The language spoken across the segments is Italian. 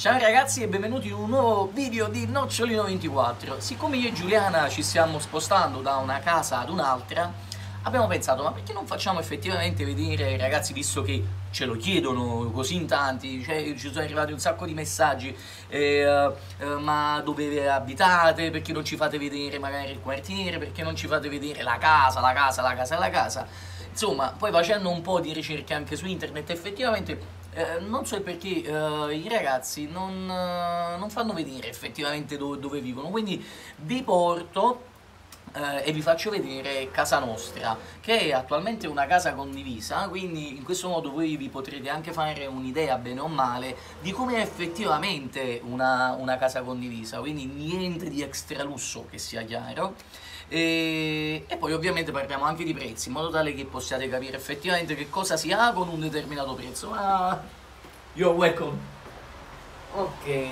Ciao ragazzi e benvenuti in un nuovo video di Nocciolino24. Siccome io e Giuliana ci stiamo spostando da una casa ad un'altra, abbiamo pensato, ma perché non facciamo effettivamente vedere, ragazzi, visto che ce lo chiedono così in tanti, cioè ci sono arrivati un sacco di messaggi, ma dove abitate, perché non ci fate vedere magari il quartiere, perché non ci fate vedere la casa, la casa, la casa, la casa. Insomma, poi facendo un po' di ricerche anche su internet, effettivamente non so il perché i ragazzi non fanno vedere effettivamente dove vivono, quindi vi porto e vi faccio vedere casa nostra, che è attualmente una casa condivisa, quindi in questo modo voi vi potrete anche fare un'idea, bene o male, di come è effettivamente una casa condivisa, quindi niente di extra lusso, che sia chiaro. E poi ovviamente parliamo anche di prezzi, in modo tale che possiate capire effettivamente che cosa si ha con un determinato prezzo. You're welcome. Ok.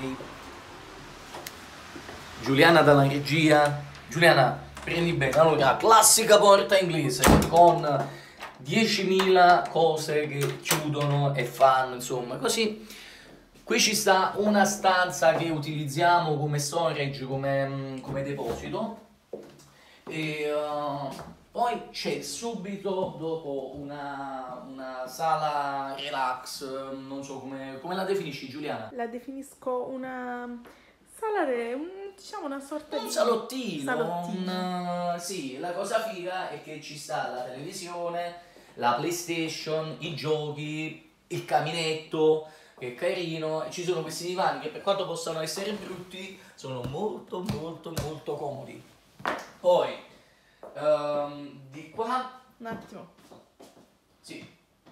Giuliana dalla regia. Giuliana, prendi bene. Allora, classica porta inglese con 10.000 cose che chiudono e fanno, insomma, così. Qui ci sta una stanza che utilizziamo come storage, come deposito. E poi c'è subito dopo una sala relax, non so come la definisci, Giuliana? La definisco una sala, diciamo una sorta Un di salottino. Sì, la cosa figa è che ci sta la televisione, la PlayStation, i giochi, il caminetto, che è carino, e ci sono questi divani che, per quanto possano essere brutti, sono molto molto molto comodi. Poi di qua, Un attimo. sì,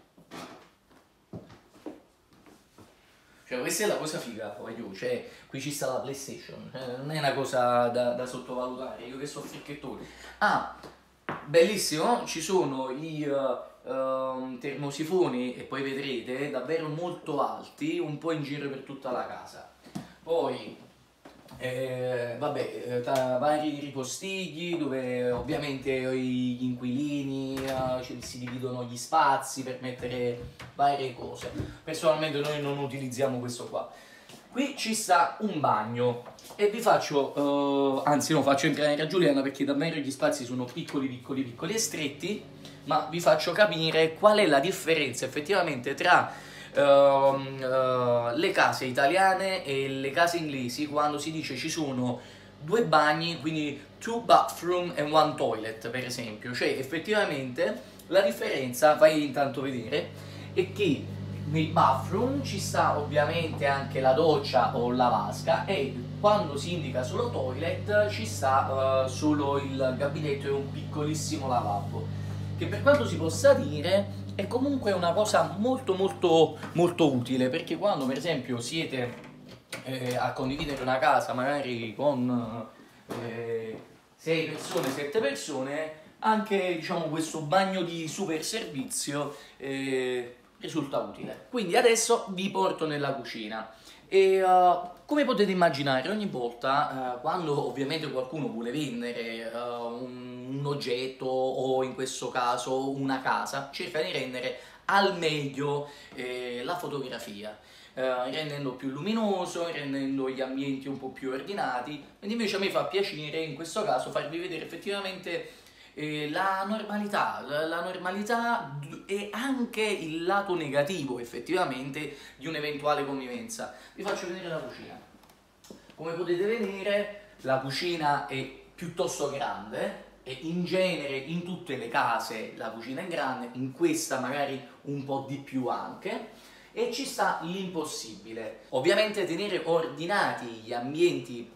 cioè questa è la cosa figa, poi cioè qui ci sta la PlayStation, non è una cosa da sottovalutare, io che so fricchettoni. Bellissimo, ci sono i termosifoni, e poi vedrete, davvero molto alti, un po' in giro per tutta la casa. Poi vari ripostigli dove ovviamente gli inquilini si dividono gli spazi per mettere varie cose. Personalmente noi non utilizziamo questo qua. Qui ci sta un bagno e vi faccio, anzi no, faccio entrare a Giuliana perché davvero gli spazi sono piccoli piccoli piccoli e stretti, ma vi faccio capire qual è la differenza effettivamente tra le case italiane e le case inglesi, quando si dice ci sono due bagni, quindi two bathroom and one toilet, per esempio. Cioè effettivamente la differenza, fai intanto vedere, è che nel bathroom ci sta ovviamente anche la doccia o la vasca, e quando si indica solo toilet ci sta solo il gabinetto e un piccolissimo lavabo, che per quanto si possa dire è comunque una cosa molto molto molto utile, perché quando per esempio siete a condividere una casa magari con 6 persone, 7 persone, anche diciamo questo bagno di super servizio risulta utile. Quindi adesso vi porto nella cucina e come potete immaginare, ogni volta quando ovviamente qualcuno vuole vendere un oggetto, o in questo caso una casa, cerca di rendere al meglio la fotografia, rendendo più luminoso, rendendo gli ambienti un po' più ordinati. Quindi invece a me fa piacere in questo caso farvi vedere effettivamente la normalità e anche il lato negativo effettivamente di un'eventuale convivenza. Vi faccio vedere la cucina. Come potete vedere, la cucina è piuttosto grande, e in genere in tutte le case la cucina è grande, in questa magari un po' di più anche, e ci sta l'impossibile. Ovviamente tenere ordinati gli ambienti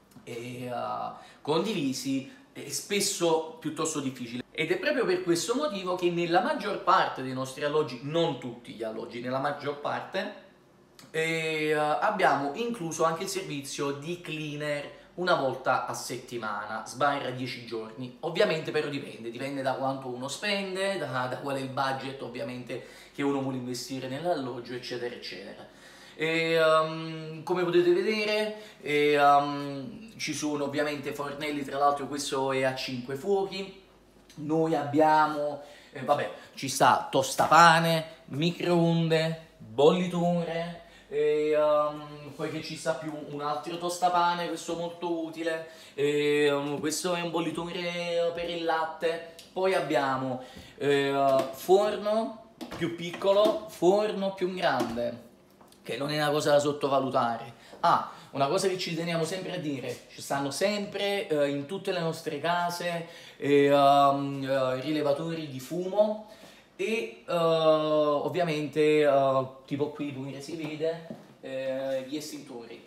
condivisi è spesso piuttosto difficile, ed è proprio per questo motivo che nella maggior parte dei nostri alloggi, non tutti gli alloggi, nella maggior parte, abbiamo incluso anche il servizio di cleaner una volta a settimana, sbarra 10 giorni. Ovviamente però dipende da quanto uno spende, da qual è il budget ovviamente che uno vuole investire nell'alloggio, eccetera eccetera. Come potete vedere ci sono ovviamente fornelli, tra l'altro questo è a 5 fuochi. Noi abbiamo, ci sta tostapane, microonde, bollitore, poi che ci sta più un altro tostapane, questo molto utile, questo è un bollitore per il latte, poi abbiamo forno più piccolo, forno più grande, che non è una cosa da sottovalutare. Una cosa che ci teniamo sempre a dire, ci stanno sempre in tutte le nostre case rilevatori di fumo e ovviamente tipo qui pure si vede gli estintori.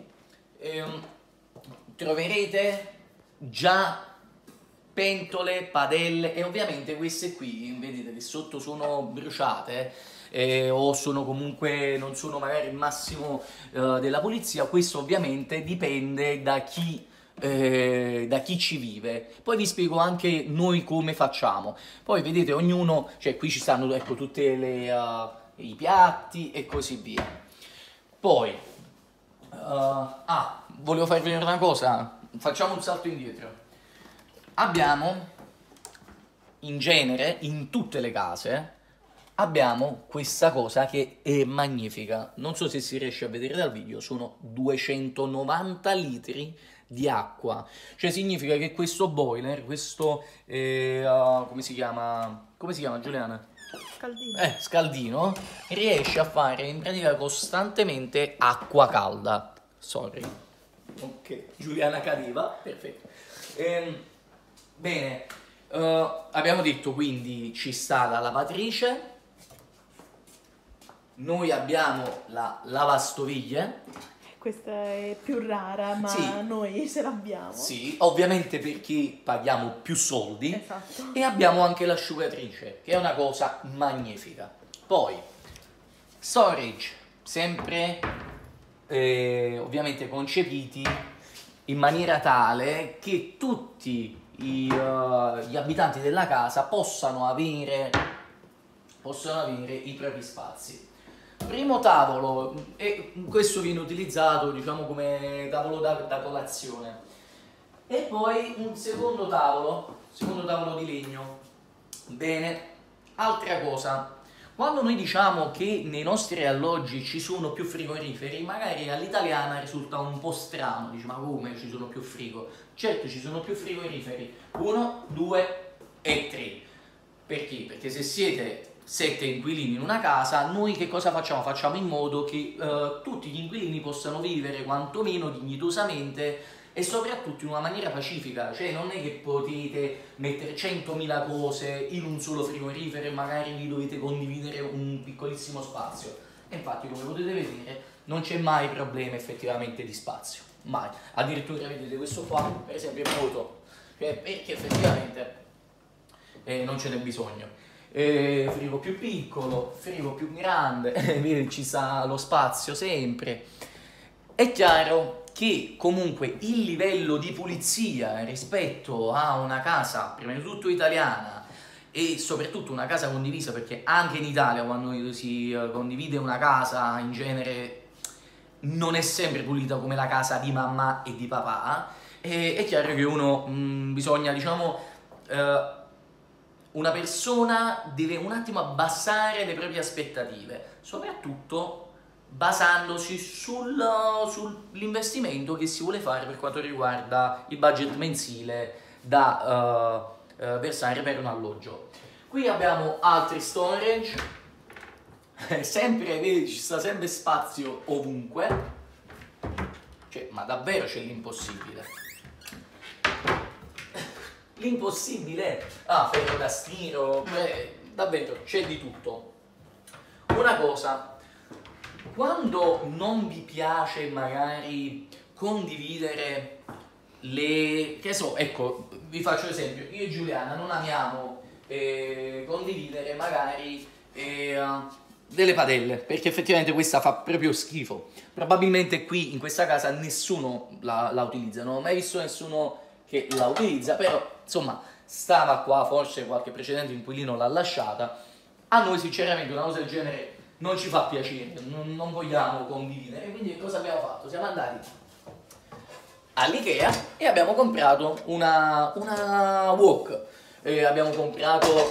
Troverete già pentole, padelle e ovviamente queste qui, vedete che sotto sono bruciate o sono comunque non sono magari il massimo della pulizia. Questo ovviamente dipende da chi ci vive. Poi vi spiego anche noi come facciamo. Poi vedete ognuno, cioè qui ci stanno ecco tutte le i piatti e così via. Poi volevo farvi vedere una cosa, facciamo un salto indietro. Abbiamo in genere in tutte le case abbiamo questa cosa che è magnifica, non so se si riesce a vedere dal video, sono 290 litri di acqua, cioè significa che questo boiler, questo come si chiama Giuliana? Scaldino. Scaldino, riesce a fare in pratica costantemente acqua calda. Sorry. Ok, Giuliana cadeva, perfetto. Bene, abbiamo detto quindi ci sta la lavatrice, noi abbiamo la lavastoviglie. Questa è più rara, ma Sì. noi ce l'abbiamo. Sì, ovviamente perché paghiamo più soldi. Esatto. E abbiamo anche l'asciugatrice, che è una cosa magnifica. Poi, storage, sempre ovviamente concepiti in maniera tale che tutti gli abitanti della casa possano avere i propri spazi. Primo tavolo, e questo viene utilizzato diciamo come tavolo da colazione. E poi un secondo tavolo di legno. Bene, altra cosa, quando noi diciamo che nei nostri alloggi ci sono più frigoriferi, magari all'italiana risulta un po' strano, dici ma come ci sono più frigo? Certo ci sono più frigoriferi, 1, 2 e 3. Perché? Perché se siete 7 inquilini in una casa, noi che cosa facciamo? Facciamo in modo che tutti gli inquilini possano vivere quantomeno dignitosamente e soprattutto in una maniera pacifica, cioè non è che potete mettere 100.000 cose in un solo frigorifero e magari vi dovete condividere un piccolissimo spazio. E infatti come potete vedere non c'è mai problema effettivamente di spazio, mai. Addirittura vedete questo qua per esempio è vuoto, perché effettivamente non ce n'è bisogno. Frigo più piccolo, frigo più grande, ci sta lo spazio sempre. È chiaro che comunque il livello di pulizia rispetto a una casa, prima di tutto italiana, e soprattutto una casa condivisa, perché anche in Italia quando si condivide una casa in genere non è sempre pulita come la casa di mamma e di papà, è chiaro che uno bisogna diciamo una persona deve un attimo abbassare le proprie aspettative, soprattutto basandosi sull'investimento che si vuole fare per quanto riguarda il budget mensile da versare per un alloggio. Qui abbiamo altri storage, sempre, vedi, ci sta sempre spazio ovunque, cioè, ma davvero c'è l'impossibile. L'impossibile, ferro da stiro, davvero c'è di tutto. Una cosa, quando non vi piace magari condividere che so, ecco, vi faccio esempio, io e Giuliana non amiamo condividere magari delle padelle, perché effettivamente questa fa proprio schifo. Probabilmente qui in questa casa nessuno la utilizza, non ho mai visto nessuno che la utilizza, però insomma stava qua, forse qualche precedente inquilino l'ha lasciata. A noi sinceramente una cosa del genere non ci fa piacere, non vogliamo condividere, quindi cosa abbiamo fatto? Siamo andati all'Ikea e abbiamo comprato una wok, abbiamo comprato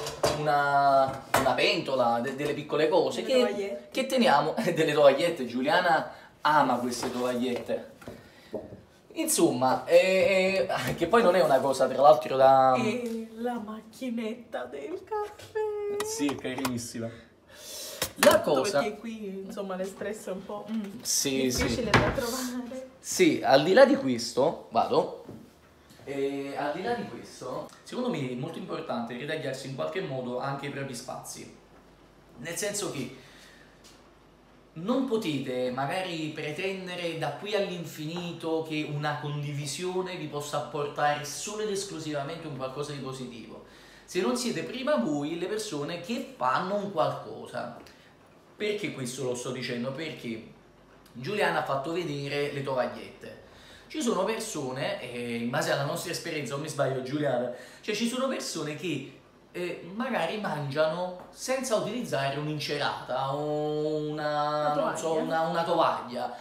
una pentola, delle piccole cose che teniamo, delle tovagliette. Giuliana ama queste tovagliette. Insomma, che poi non è una cosa tra l'altro da... E la macchinetta del caffè. Sì, è carinissima. La cosa... Perché qui, insomma, l'espresso è un po' Sì, difficile da trovare. Sì, al di là di questo, vado. Al di là di questo, secondo me è molto importante ritagliarsi in qualche modo anche i propri spazi. Nel senso che non potete magari pretendere da qui all'infinito che una condivisione vi possa portare solo ed esclusivamente un qualcosa di positivo. Se non siete prima voi le persone che fanno un qualcosa. Perché questo lo sto dicendo? Perché Giuliana ha fatto vedere le tovagliette. Ci sono persone, in base alla nostra esperienza, non mi sbaglio Giuliana, cioè ci sono persone che magari mangiano senza utilizzare un'incerata o non so, una tovaglia.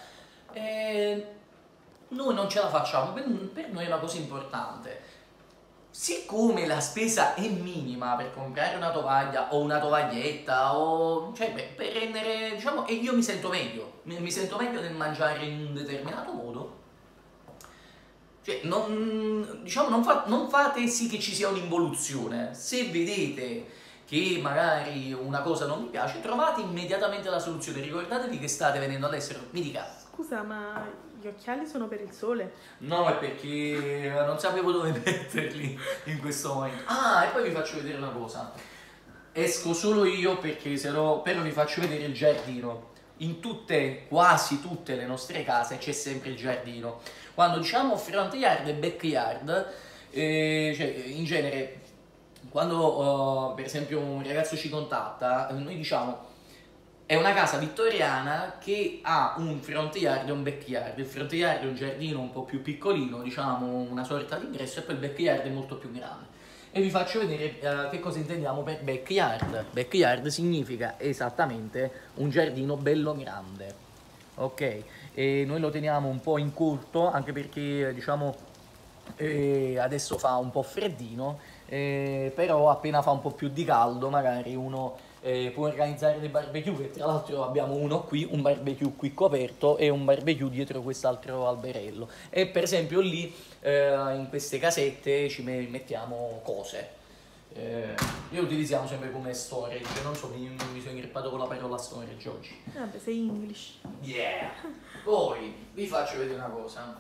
Noi non ce la facciamo, per noi è una cosa importante. Siccome la spesa è minima per comprare una tovaglia o una tovaglietta, o, cioè, per rendere, diciamo, e io mi sento meglio nel mangiare in un determinato modo. Cioè, non fate sì che ci sia un'involuzione. Se vedete che magari una cosa non vi piace, trovate immediatamente la soluzione. Ricordatevi che state venendo all'estero. Mi dica. Scusa, ma gli occhiali sono per il sole? No, è perché non sapevo dove metterli in questo momento. Ah, e poi vi faccio vedere una cosa. Esco solo io perché se no, però vi faccio vedere il giardino. In quasi tutte le nostre case c'è sempre il giardino. Quando diciamo front yard e backyard, cioè in genere, quando per esempio un ragazzo ci contatta, noi diciamo è una casa vittoriana che ha un front yard e un backyard. Il front yard è un giardino un po' più piccolino, diciamo una sorta di ingresso, e poi il backyard è molto più grande. E vi faccio vedere che cosa intendiamo per backyard. Backyard significa esattamente un giardino bello grande. Ok, e noi lo teniamo un po' in corto anche perché diciamo adesso fa un po' freddino, però appena fa un po' più di caldo magari uno può organizzare dei barbecue, che tra l'altro abbiamo uno qui, un barbecue qui coperto e un barbecue dietro quest'altro alberello, e per esempio lì in queste casette ci mettiamo cose. Noi utilizziamo sempre come storage, non so, mi sono ingrippato con la parola storage oggi. Vabbè, sei English. Yeah! Poi vi faccio vedere una cosa.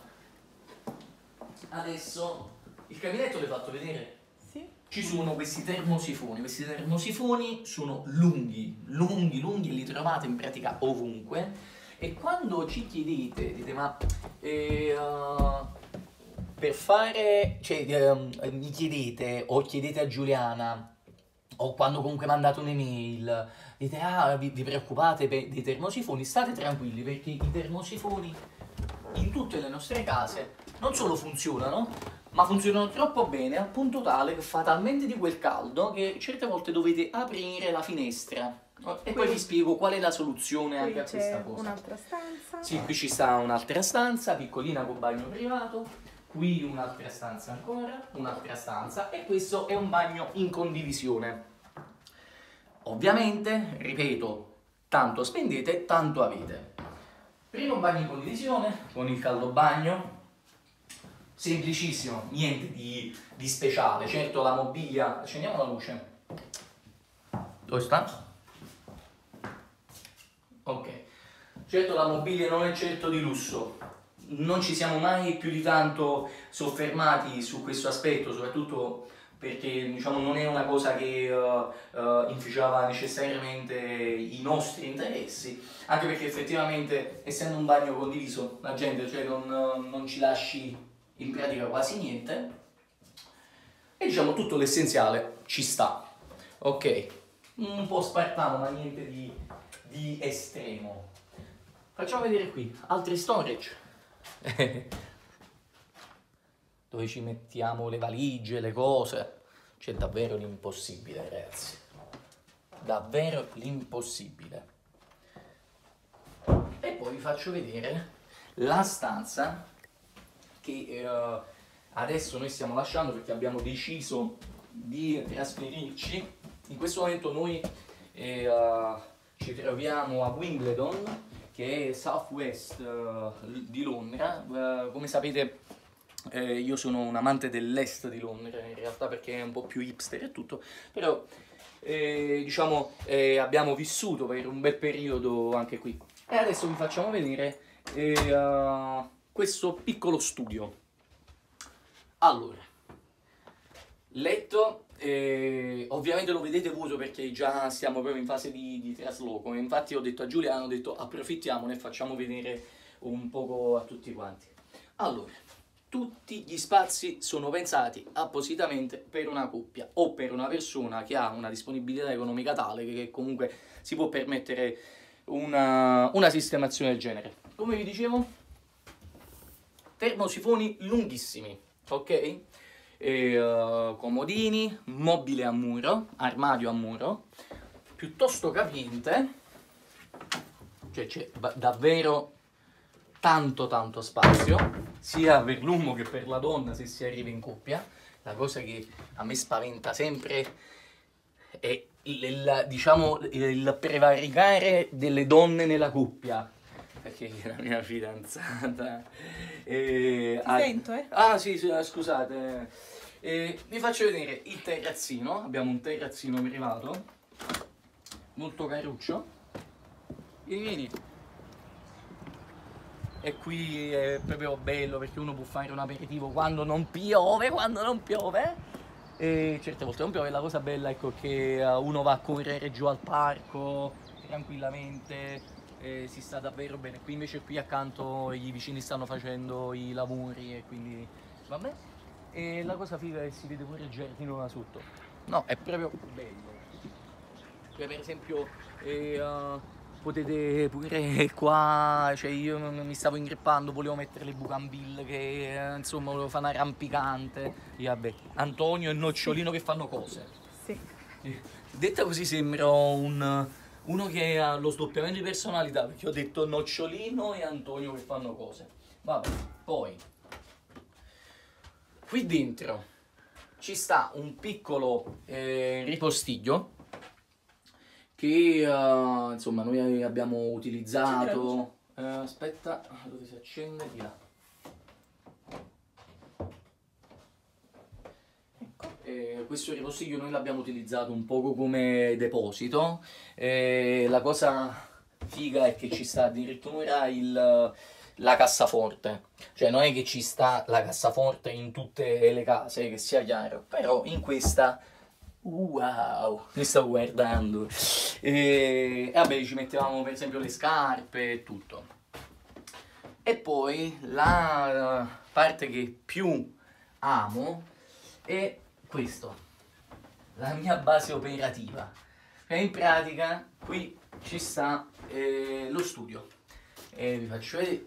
Adesso il caminetto l'hai fatto vedere? Sì. Ci sono questi termosifoni sono lunghi e li trovate in pratica ovunque, e quando ci chiedete, dite ma per fare, cioè mi chiedete o chiedete a Giuliana o quando comunque mandate un'email, dite vi preoccupate dei termosifoni, state tranquilli perché i termosifoni in tutte le nostre case non solo funzionano, ma funzionano troppo bene al punto tale che fa talmente di quel caldo che certe volte dovete aprire la finestra. E poi vi spiego qual è la soluzione anche a questa cosa. Un'altra stanza. Sì, qui ci sta un'altra stanza, piccolina con bagno privato, qui un'altra stanza ancora, un'altra stanza, e questo è un bagno in condivisione. Ovviamente, ripeto, tanto spendete, tanto avete. Primo bagno in condivisione, con il caldo bagno, semplicissimo, niente di speciale. Certo la mobilia, accendiamo la luce. Dove sta? Ok. Certo la mobilia non è certo di lusso, non ci siamo mai più di tanto soffermati su questo aspetto, soprattutto perché diciamo non è una cosa che inficiava necessariamente i nostri interessi, anche perché effettivamente essendo un bagno condiviso la gente non ci lasci in pratica quasi niente, e diciamo tutto l'essenziale ci sta. Ok, un po' spartano ma niente di estremo. Facciamo vedere qui altri storage dove ci mettiamo le valigie, le cose. C'è davvero l'impossibile, ragazzi, davvero l'impossibile. E poi vi faccio vedere la stanza che adesso noi stiamo lasciando perché abbiamo deciso di trasferirci. In questo momento noi ci troviamo a Wimbledon, che è Southwest di Londra. Come sapete io sono un amante dell'est di Londra in realtà, perché è un po' più hipster e tutto, però diciamo abbiamo vissuto per un bel periodo anche qui. E adesso vi facciamo vedere questo piccolo studio. Allora, letto, ovviamente lo vedete vuoto perché già stiamo proprio in fase di trasloco. Infatti ho detto a Giuliano, ho detto approfittiamone e facciamo vedere un poco a tutti quanti. Allora, tutti gli spazi sono pensati appositamente per una coppia o per una persona che ha una disponibilità economica tale che comunque si può permettere una sistemazione del genere. Come vi dicevo, termosifoni lunghissimi, ok? Comodini, mobile a muro, armadio a muro, piuttosto capiente, cioè c'è davvero tanto spazio, sia per l'uomo che per la donna se si arriva in coppia. La cosa che a me spaventa sempre è diciamo, il prevaricare delle donne nella coppia, perché la mia fidanzata Ti sento, eh? Ah sì, scusate, vi faccio vedere il terrazzino. Abbiamo un terrazzino privato molto caruccio. Vieni. E qui è proprio bello perché uno può fare un aperitivo quando non piove, e certe volte non piove. La cosa bella, ecco, che uno va a correre giù al parco tranquillamente, si sta davvero bene. Qui invece qui accanto i vicini stanno facendo i lavori e quindi vabbè. E la cosa figa è che si vede pure il giardino là sotto. No, è proprio bello. Cioè, per esempio potete pure qua, cioè io mi stavo ingrippando, volevo mettere le bucambille, che insomma volevo fare una rampicante. E vabbè, Antonio e Nocciolino che fanno cose. Sì. Detta così sembra uno che ha lo sdoppiamento di personalità, perché ho detto Nocciolino e Antonio che fanno cose. Vabbè, poi qui dentro ci sta un piccolo ripostiglio che insomma noi abbiamo utilizzato. Aspetta, dove si accende? Di là. Questo ripostiglio noi l'abbiamo utilizzato un poco come deposito. La cosa figa è che ci sta addirittura la cassaforte, cioè non è che ci sta la cassaforte in tutte le case, che sia chiaro, però in questa, wow, mi stavo guardando, e vabbè, ci mettevamo per esempio le scarpe e tutto. E poi la parte che più amo è questo, la mia base operativa, e in pratica qui ci sta lo studio. E vi faccio vedere,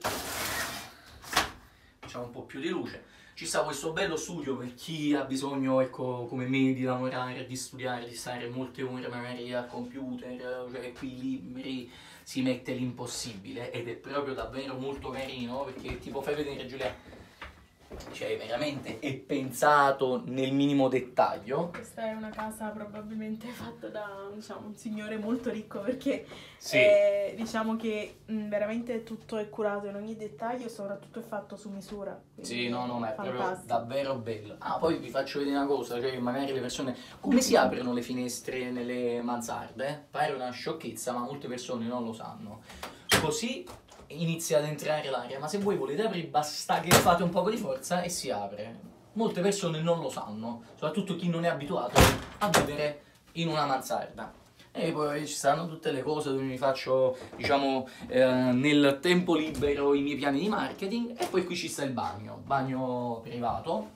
facciamo un po' più di luce. Ci sta questo bello studio per chi ha bisogno, ecco, come me, di lavorare, di studiare, di stare molte ore magari al computer, cioè qui libri, si mette l'impossibile, ed è proprio davvero molto carino, perché tipo fai vedere, Giulia, cioè veramente è pensato nel minimo dettaglio. Questa è una casa probabilmente fatta da, diciamo, un signore molto ricco, perché Sì. diciamo che veramente tutto è curato in ogni dettaglio, soprattutto è fatto su misura. Sì, no, ma è proprio fantastico. davvero bello. Ah, poi vi faccio vedere una cosa, cioè magari le persone, come si aprono le finestre nelle mansarde? Pare una sciocchezza, ma molte persone non lo sanno. Così inizia ad entrare l'aria, ma se voi volete aprire basta che fate un po' di forza e si apre. Molte persone non lo sanno, soprattutto chi non è abituato a vivere in una mansarda. E poi ci stanno tutte le cose dove mi faccio, diciamo, nel tempo libero i miei piani di marketing. E poi qui ci sta il bagno privato.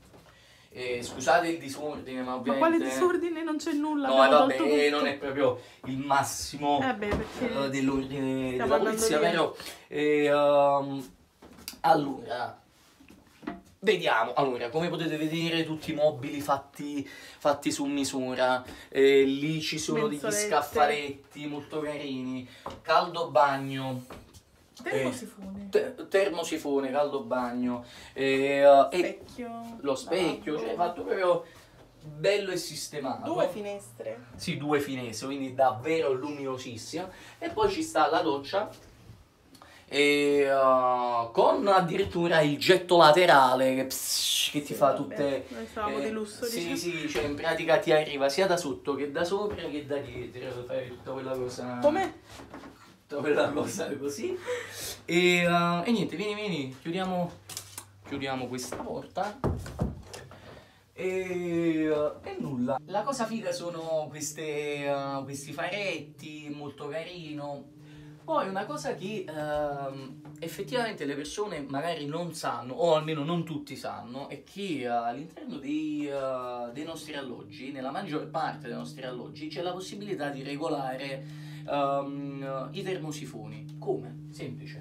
Scusate il disordine, ma ovviamente... Ma quale disordine? Non c'è nulla. No, abbiamo vabbè, tolto tutto. non è proprio il massimo perché dell'ordine stiamo della polizia, andando però allora vediamo. Allora, come potete vedere, tutti i mobili fatti su misura, lì ci sono degli Mensolette. scaffaletti molto carini, caldo bagno, termosifone, termosifone, caldo bagno, specchio, lo specchio, lavabo. cioè fatto proprio bello e sistemato. 2 finestre. Sì, 2 finestre, quindi davvero luminosissima. E poi ci sta la doccia con addirittura il getto laterale che ti fa Vabbè, tutte... noi stavamo di lusso, sì, diciamo. sì, cioè in pratica ti arriva sia da sotto che da sopra che da dietro, fai tutta quella cosa... Come? Tutta quella cosa così. E niente, vieni, chiudiamo questa porta. E nulla. La cosa figa sono questi faretti, molto carino. Poi una cosa che effettivamente le persone magari non sanno, o almeno non tutti sanno, è che all'interno dei nostri alloggi, nella maggior parte dei nostri alloggi, c'è la possibilità di regolare i termosifoni. Come? Semplice.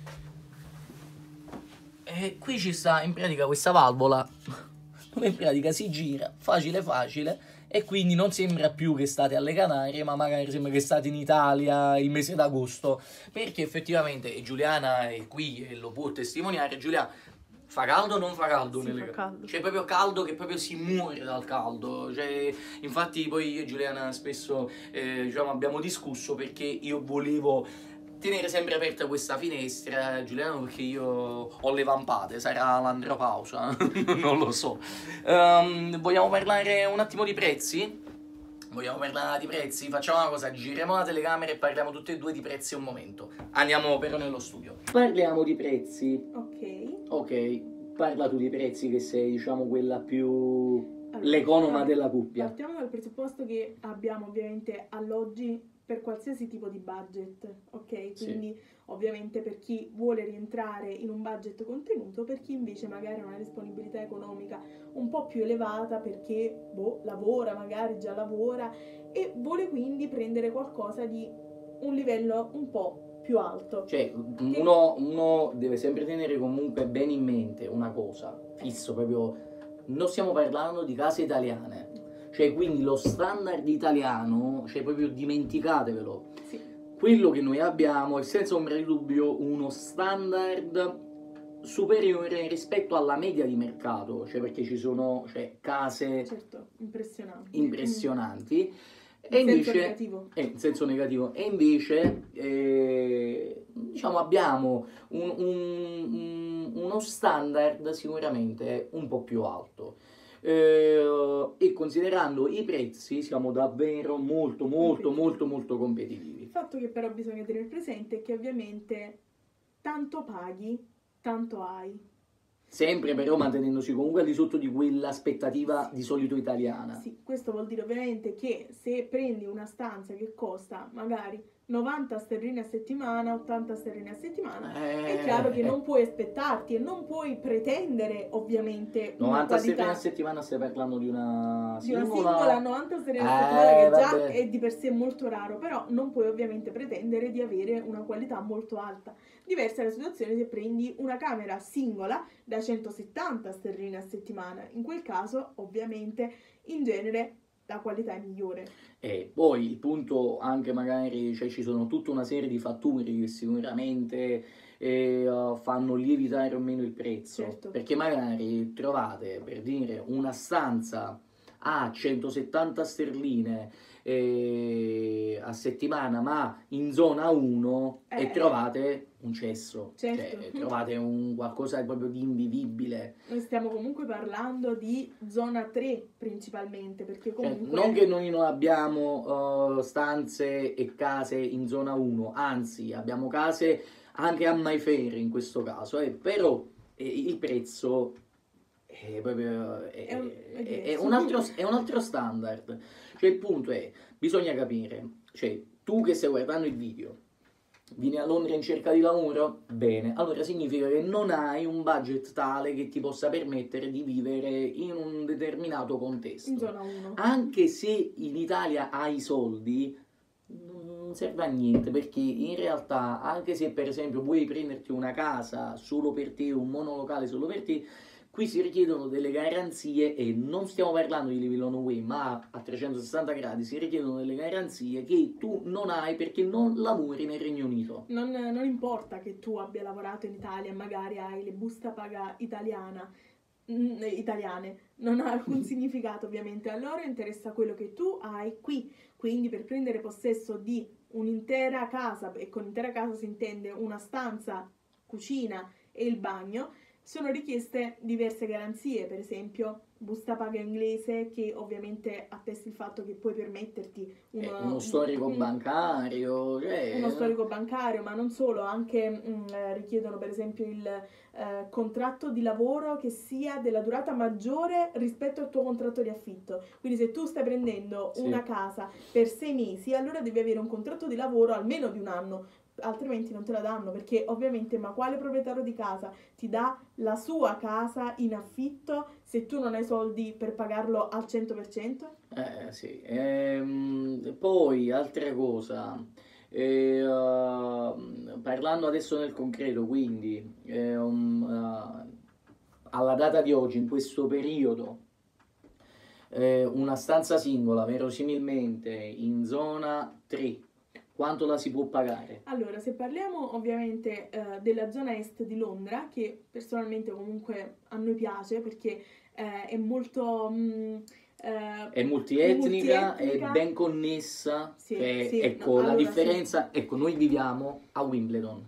E qui ci sta in pratica questa valvola dove in pratica si gira facile e quindi non sembra più che state alle Canarie, ma magari sembra che state in Italia il mese d'agosto, perché effettivamente, e Giuliana è qui e lo può testimoniare, Giuliana, fa caldo o non fa caldo Sì, nelle fa caldo. C'è proprio caldo che proprio si muore dal caldo, cioè, infatti poi io e Giuliana spesso diciamo, abbiamo discusso perché io volevo tenere sempre aperta questa finestra, Giuliano, perché io ho le vampate, sarà l'andropausa, non lo so. Vogliamo parlare un attimo di prezzi? Vogliamo parlare di prezzi? Facciamo una cosa, giriamo la telecamera e parliamo tutti e due di prezzi un momento. Andiamo però nello studio. Parliamo di prezzi. Ok. Ok, parla tu di prezzi che sei, diciamo, quella più Allora, l'economa della coppia. Partiamo dal presupposto che abbiamo ovviamente alloggi per qualsiasi tipo di budget, ok? Sì. Quindi ovviamente per chi vuole rientrare in un budget contenuto, per chi invece magari ha una disponibilità economica un po' più elevata perché lavora, magari già lavora e vuole quindi prendere qualcosa di un livello un po' più alto. Cioè, uno deve sempre tenere comunque bene in mente una cosa, fisso proprio, non stiamo parlando di case italiane, cioè quindi lo standard italiano, cioè proprio dimenticatevelo, Sì. quello che noi abbiamo è senza ombra di dubbio uno standard superiore rispetto alla media di mercato, cioè perché ci sono case Certo, impressionanti. E In senso invece, negativo. in senso negativo. E invece, diciamo, abbiamo uno standard sicuramente un po' più alto. E considerando i prezzi siamo davvero molto competitivi. Il fatto che però bisogna tenere presente è che ovviamente tanto paghi, tanto hai. Sempre però mantenendosi comunque al di sotto di quell'aspettativa di solito italiana. Sì, questo vuol dire ovviamente che se prendi una stanza che costa magari 90 sterline a settimana, 80 sterline a settimana, è chiaro che non puoi aspettarti e non puoi pretendere ovviamente 90 sterline a qualità settimana, stai parlando di una di una singola? singola 90 sterline a settimana che già vabbè. è di per sé molto raro, però non puoi ovviamente pretendere di avere una qualità molto alta. Diversa è la situazione se prendi una camera singola da 170 sterline a settimana. In quel caso, ovviamente, in genere la qualità è migliore. E poi il punto anche magari, cioè ci sono tutta una serie di fattori che sicuramente fanno lievitare o meno il prezzo. Certo. Perché magari trovate, per dire, una stanza a 170 sterline a settimana, ma in zona 1 e trovate un cesso, Certo. cioè trovate un qualcosa proprio di invivibile. Noi stiamo comunque parlando di zona 3 principalmente, perché comunque... Cioè, non che noi non abbiamo stanze e case in zona 1, anzi abbiamo case anche a Mayfair in questo caso, però il prezzo è proprio è un altro standard. Cioè il punto è, bisogna capire, cioè tu che stai guardando il video, vieni a Londra in cerca di lavoro? Bene, allora significa che non hai un budget tale che ti possa permettere di vivere in un determinato contesto. In zona 1. Anche se in Italia hai i soldi, non serve a niente, perché in realtà, anche se per esempio vuoi prenderti una casa solo per te, un monolocale solo per te, qui si richiedono delle garanzie e non stiamo parlando di livello no way, ma a 360 gradi si richiedono delle garanzie che tu non hai perché non lavori nel Regno Unito. Non importa che tu abbia lavorato in Italia e magari hai le busta paga italiane, non ha alcun significato ovviamente. A loro interessa quello che tu hai qui, quindi per prendere possesso di un'intera casa, e con intera casa si intende una stanza, cucina e il bagno, sono richieste diverse garanzie, per esempio busta paga inglese, che ovviamente attesti il fatto che puoi permetterti uno storico bancario, uno storico bancario, ma non solo, anche richiedono per esempio il contratto di lavoro che sia della durata maggiore rispetto al tuo contratto di affitto. Quindi se tu stai prendendo una casa per 6 mesi, allora devi avere un contratto di lavoro almeno di un anno, altrimenti non te la danno, perché ovviamente, ma quale proprietario di casa ti dà la sua casa in affitto se tu non hai soldi per pagarlo al 100%? Sì. Poi altra cosa, parlando adesso nel concreto, quindi alla data di oggi, in questo periodo, una stanza singola, verosimilmente in zona 3, quanto la si può pagare? Allora, se parliamo ovviamente della zona est di Londra, che personalmente comunque a noi piace perché è molto... è multietnica, è ben connessa, sì, ecco, la differenza, ecco, noi viviamo a Wimbledon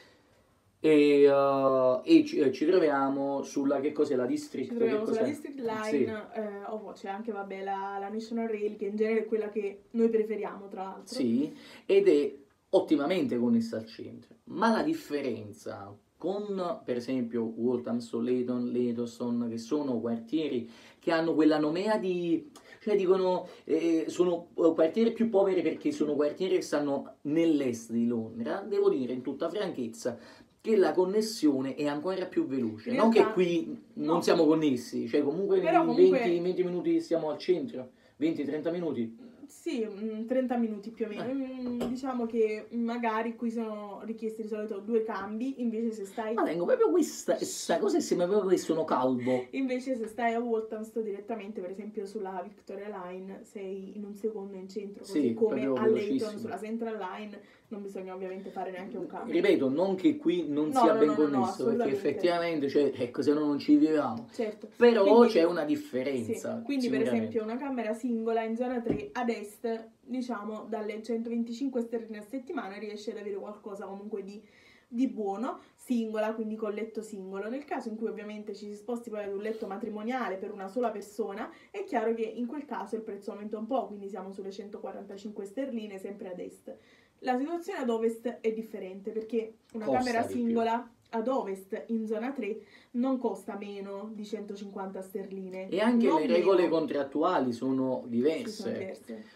e ci troviamo sulla, che cos'è, la District? Ci troviamo sulla District Line, c'è anche, vabbè, la National Rail, che in genere è quella che noi preferiamo, tra l'altro. Sì, ed è ottimamente connessa al centro, ma la differenza con, per esempio, Walthamstow, Leyton, Leytonstone, che sono quartieri che hanno quella nomea di... cioè dicono, sono quartieri più poveri perché sono quartieri che stanno nell'est di Londra, devo dire in tutta franchezza che la connessione è ancora più veloce, non che qui non siamo connessi, cioè comunque in 20 minuti siamo al centro, 20-30 minuti. Sì, 30 minuti più o meno. Diciamo che magari qui sono richiesti di solito 2 cambi, invece se stai... Ma vengo proprio questa cosa sembra proprio che sono calvo. Invece se stai a Walthamstow direttamente, per esempio sulla Victoria Line, sei in un secondo in centro, così come a Leyton sulla Central Line non bisogna ovviamente fare neanche un cambio. Ripeto, non che qui non sia ben connesso, perché effettivamente, cioè, ecco, se no non ci viviamo. Certo. Però quindi, c'è una differenza. Sì. Quindi per esempio una camera singola in zona 3 ad est, diciamo dalle 125 sterline a settimana, riesce ad avere qualcosa comunque di buono, singola, quindi con letto singolo. Nel caso in cui ovviamente ci si sposti poi ad un letto matrimoniale per una sola persona, è chiaro che in quel caso il prezzo aumenta un po', quindi siamo sulle 145 sterline sempre ad est. La situazione ad ovest è differente, perché una camera singola ad ovest in zona 3 non costa meno di 150 sterline. E anche le regole contrattuali sono diverse.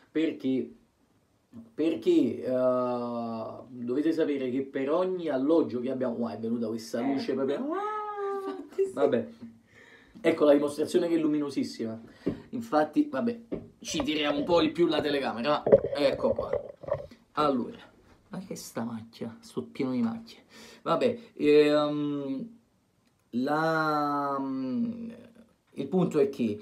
Perché dovete sapere che per ogni alloggio che abbiamo... è venuta questa luce proprio... Vabbè, ecco la dimostrazione che è luminosissima. Infatti, vabbè, ci tiriamo un po' di più la telecamera. Ecco qua. Allora, ma che sta macchia? Sto pieno di macchie. Vabbè, il punto è che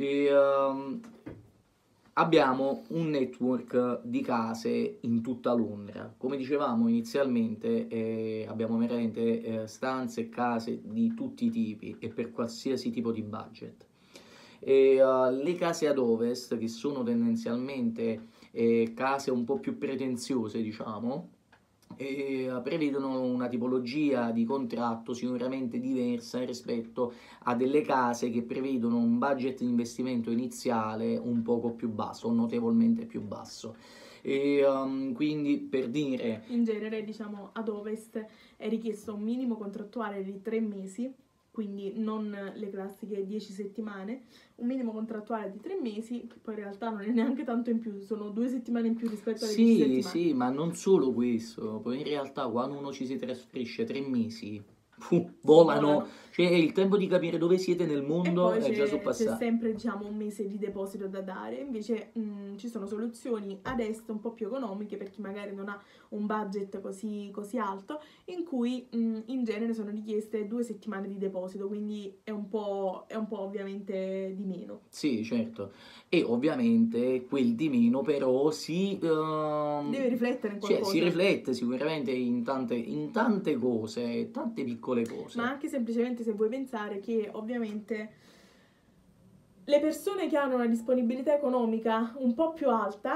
abbiamo un network di case in tutta Londra. Come dicevamo inizialmente, abbiamo veramente stanze e case di tutti i tipi e per qualsiasi tipo di budget. Le case ad ovest, che sono tendenzialmente case un po' più pretenziose, diciamo, prevedono una tipologia di contratto sicuramente diversa rispetto a delle case che prevedono un budget di investimento iniziale un poco più basso, notevolmente più basso. Quindi, per dire, in genere, diciamo, ad ovest è richiesto un minimo contrattuale di 3 mesi, quindi non le classiche 10 settimane, un minimo contrattuale di 3 mesi, che poi in realtà non è neanche tanto in più, sono 2 settimane in più rispetto alle 10 settimane. Sì, ma non solo questo, poi in realtà quando uno ci si trasferisce 3 mesi, volano, cioè il tempo di capire dove siete nel mondo è già soppassato. C'è sempre, diciamo, un mese di deposito da dare. Invece ci sono soluzioni ad est un po' più economiche per chi magari non ha un budget così alto, in cui in genere sono richieste 2 settimane di deposito, quindi è un po' ovviamente di meno. Sì, certo, e ovviamente quel di meno però deve riflettere in qualcosa. Si riflette sicuramente in tante cose, tante piccole cose. Ma anche semplicemente se vuoi pensare che ovviamente le persone che hanno una disponibilità economica un po' più alta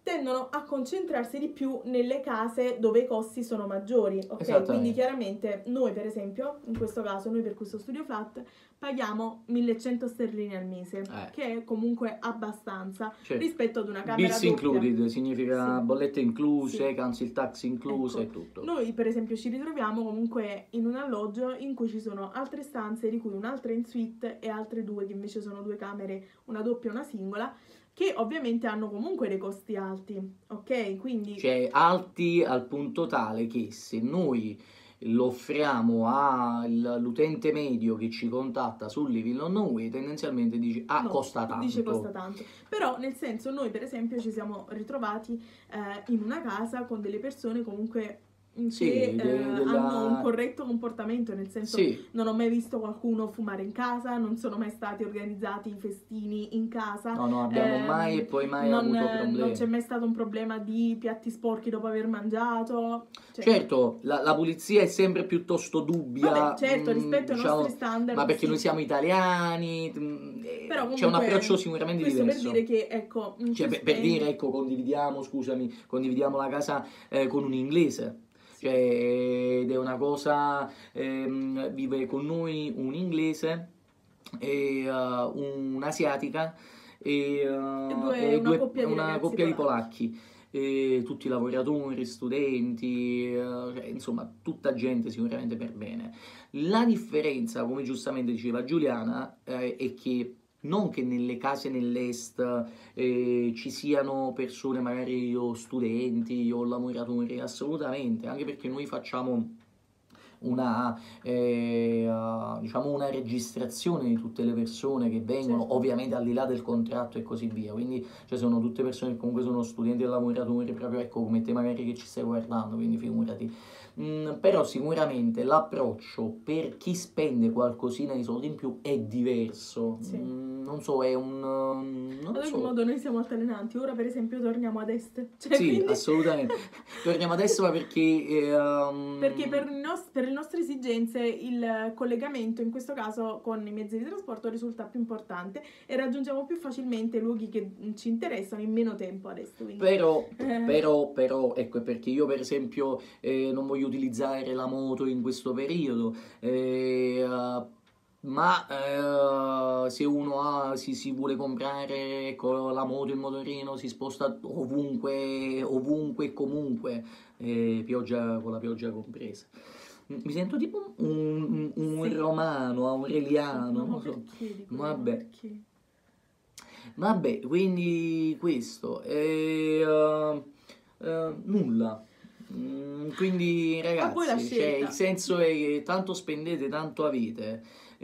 tendono a concentrarsi di più nelle case dove i costi sono maggiori, ok? Quindi chiaramente noi, per esempio, in questo caso, noi per questo studio flat paghiamo 1100 sterline al mese, che è comunque abbastanza rispetto ad una camera Bills doppia. included, significa bollette incluse, council tax incluse e tutto. Noi per esempio ci ritroviamo comunque in un alloggio in cui ci sono altre stanze, di cui un'altra in suite e altre 2 che invece sono 2 camere, una doppia e una singola, che ovviamente hanno comunque dei costi alti, ok? Quindi... Cioè alti al punto tale che se noi lo offriamo all'utente medio che ci contatta su Living on Way, tendenzialmente dice costa tanto. Dice costa tanto. Però nel senso noi per esempio ci siamo ritrovati in una casa con delle persone comunque che hanno un corretto comportamento, nel senso non ho mai visto qualcuno fumare in casa, non sono mai stati organizzati festini in casa, no abbiamo mai e poi mai avuto problemi, non c'è mai stato un problema di piatti sporchi dopo aver mangiato, certo la pulizia è sempre piuttosto dubbia. Vabbè, certo, rispetto ai nostri standard, ma perché noi siamo italiani, però comunque, c'è un approccio sicuramente diverso. Questo per dire che ecco, per dire ecco, condividiamo la casa con un inglese. Cioè, ed è una cosa, vive con noi un inglese e un'asiatica e una coppia di polacchi, tutti lavoratori, studenti, insomma tutta gente sicuramente per bene. La differenza, come giustamente diceva Giuliana, è che non che nelle case nell'est ci siano persone magari o studenti o lavoratori, assolutamente, anche perché noi facciamo diciamo una registrazione di tutte le persone che vengono, ovviamente al di là del contratto e così via, quindi sono tutte persone che comunque sono studenti e lavoratori, proprio ecco come te magari che ci stai guardando, quindi figurati. Però sicuramente l'approccio per chi spende qualcosina di soldi in più è diverso. Non so, è un... Ad ogni modo noi siamo altalenanti. Ora per esempio torniamo ad est. Quindi... assolutamente. Torniamo ad est, ma perché... Perché per le nostre esigenze il collegamento in questo caso con i mezzi di trasporto risulta più importante e raggiungiamo più facilmente i luoghi che ci interessano in meno tempo ad est. Quindi. Però, ecco, perché io per esempio non voglio utilizzare la moto in questo periodo, ma se uno si vuole comprare la moto, il motorino, si sposta ovunque e comunque, con la pioggia compresa. Mi sento tipo un romano, aureliano, non so. Vabbè, quindi questo nulla. Quindi ragazzi, il senso è che tanto spendete, tanto avete.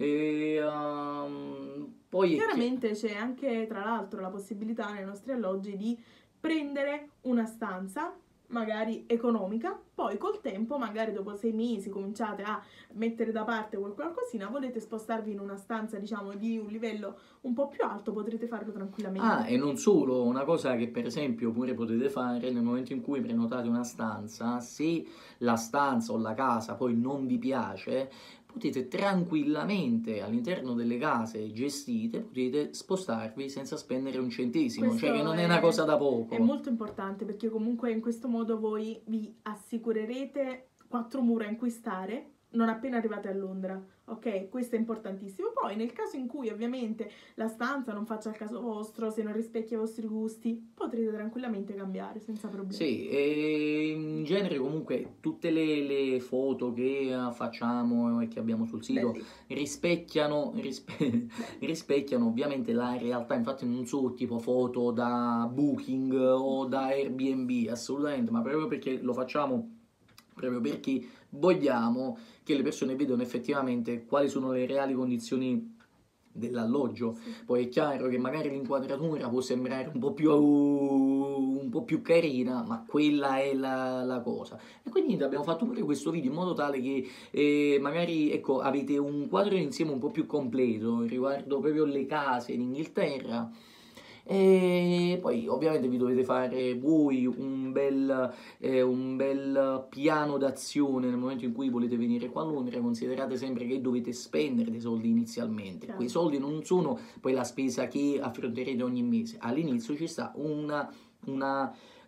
Poi chiaramente c'è anche tra l'altro la possibilità nei nostri alloggi di prendere una stanza magari economica, poi col tempo, magari dopo 6 mesi cominciate a mettere da parte qualcosina, volete spostarvi in una stanza diciamo di un livello un po' più alto, potrete farlo tranquillamente. E non solo, una cosa che per esempio pure potete fare nel momento in cui prenotate una stanza, se la stanza o la casa poi non vi piace, potete tranquillamente all'interno delle case gestite, potete spostarvi senza spendere un centesimo, Questo cioè che non è una cosa da poco. È molto importante perché comunque in questo modo voi vi assicurerete 4 mura in cui stare non appena arrivate a Londra, ok? Questo è importantissimo. Poi nel caso in cui ovviamente la stanza non faccia il caso vostro, se non rispecchia i vostri gusti, potrete tranquillamente cambiare senza problemi. Sì, e in genere comunque tutte le foto che facciamo e che abbiamo sul sito rispecchiano ovviamente la realtà, infatti non so tipo foto da Booking o da Airbnb, assolutamente, ma proprio perché lo facciamo, proprio perché vogliamo che le persone vedano effettivamente quali sono le reali condizioni dell'alloggio. Poi è chiaro che magari l'inquadratura può sembrare un po' più carina, ma quella è la cosa. E quindi abbiamo fatto pure questo video in modo tale che magari ecco, avete un quadro insieme un po' più completo riguardo proprio le case in Inghilterra. E poi ovviamente vi dovete fare voi un bel piano d'azione nel momento in cui volete venire qua a Londra. Considerate sempre che dovete spendere dei soldi inizialmente, quei soldi non sono poi la spesa che affronterete ogni mese, all'inizio ci sta una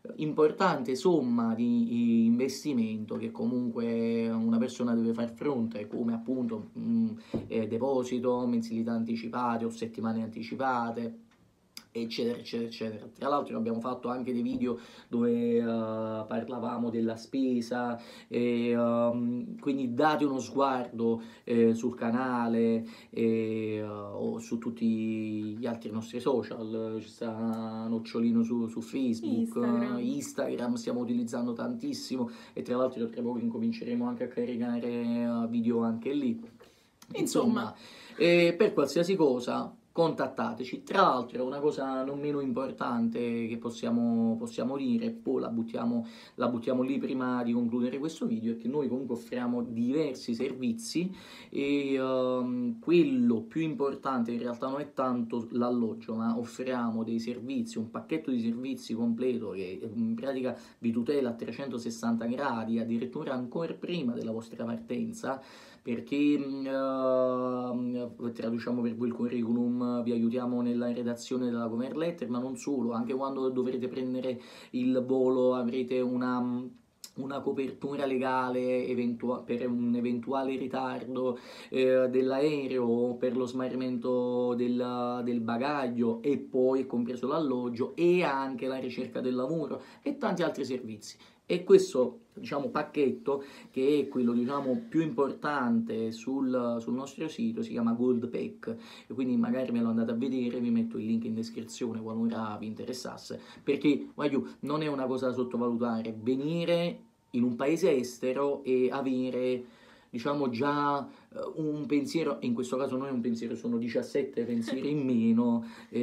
importante somma di investimento che comunque una persona deve far fronte, come appunto deposito, mensilità anticipate o settimane anticipate, eccetera eccetera eccetera. Tra l'altro abbiamo fatto anche dei video dove parlavamo della spesa, quindi date uno sguardo sul canale o su tutti gli altri nostri social. Ci sta Nocciolino su Facebook, Instagram stiamo utilizzando tantissimo, e tra l'altro tra poco incominceremo anche a caricare video anche lì. Insomma, per qualsiasi cosa contattateci. Tra l'altro una cosa non meno importante che possiamo dire, poi la buttiamo lì prima di concludere questo video, è che noi comunque offriamo diversi servizi, e quello più importante in realtà non è tanto l'alloggio, ma offriamo dei servizi, un pacchetto di servizi completo che in pratica vi tutela a 360 gradi, addirittura ancora prima della vostra partenza, perché traduciamo per voi il curriculum, vi aiutiamo nella redazione della cover letter, ma non solo, anche quando dovrete prendere il volo avrete una copertura legale per un eventuale ritardo dell'aereo, per lo smarrimento del bagaglio, e poi compreso l'alloggio e anche la ricerca del lavoro e tanti altri servizi. E questo, diciamo, pacchetto, che è quello, diciamo, più importante sul nostro sito, si chiama Gold Pack, e quindi magari me lo andate a vedere, vi metto il link in descrizione qualora vi interessasse, perché non è una cosa da sottovalutare venire in un paese estero e avere, diciamo, già un pensiero, in questo caso non è un pensiero, sono 17 pensieri in meno,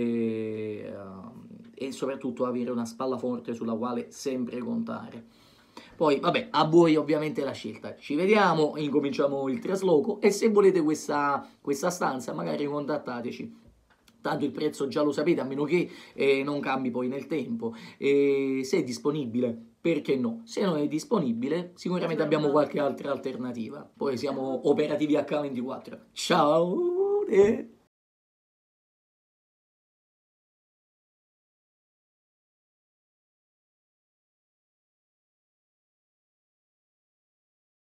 e soprattutto avere una spalla forte sulla quale sempre contare. Poi, vabbè, a voi ovviamente la scelta. Ci vediamo, incominciamo il trasloco, e se volete questa stanza magari contattateci. Tanto il prezzo già lo sapete, a meno che non cambi poi nel tempo. Se è disponibile, perché no? Se non è disponibile, sicuramente abbiamo qualche altra alternativa. Poi siamo operativi H24. Ciao!